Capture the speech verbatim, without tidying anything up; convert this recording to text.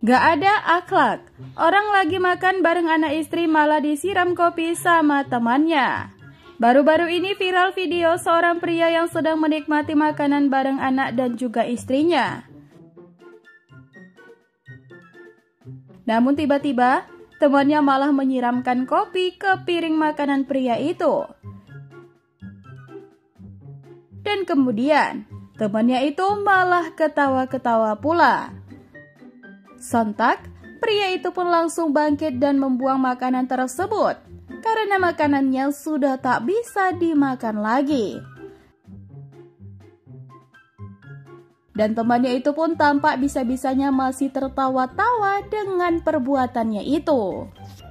Gak ada akhlak. Orang lagi makan bareng anak istri malah disiram kopi sama temannya. Baru-baru ini viral video seorang pria yang sedang menikmati makanan bareng anak dan juga istrinya. Namun tiba-tiba temannya malah menyiramkan kopi ke piring makanan pria itu. Dan kemudian temannya itu malah ketawa-ketawa pula. Sontak, pria itu pun langsung bangkit dan membuang makanan tersebut karena makanannya sudah tak bisa dimakan lagi. Dan temannya itu pun tampak bisa-bisanya masih tertawa-tawa dengan perbuatannya itu.